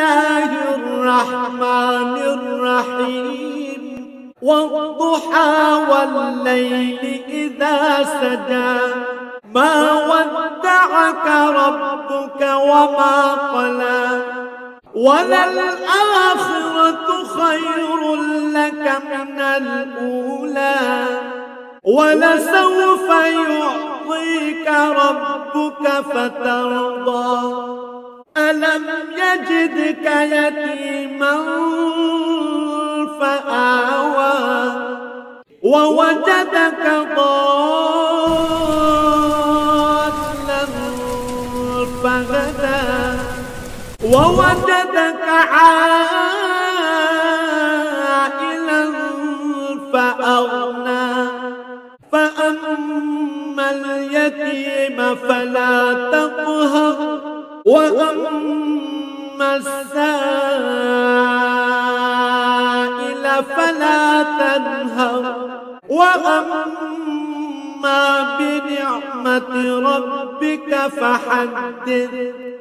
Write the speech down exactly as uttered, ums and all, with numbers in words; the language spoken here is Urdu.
الله الرحمن الرحيم والضحى والليل إذا سجى ما ودعك ربك وما قلى وللآخرة خير لك من الأولى ولسوف يعطيك ربك فترضى ألم يجدك يتيما فآوى ووجدك ضالا فهدى ووجدك عائلا فأغنى فأما اليتيم فلا تقهر وأما السائل فلا تنهر وأما بنعمة ربك فحدث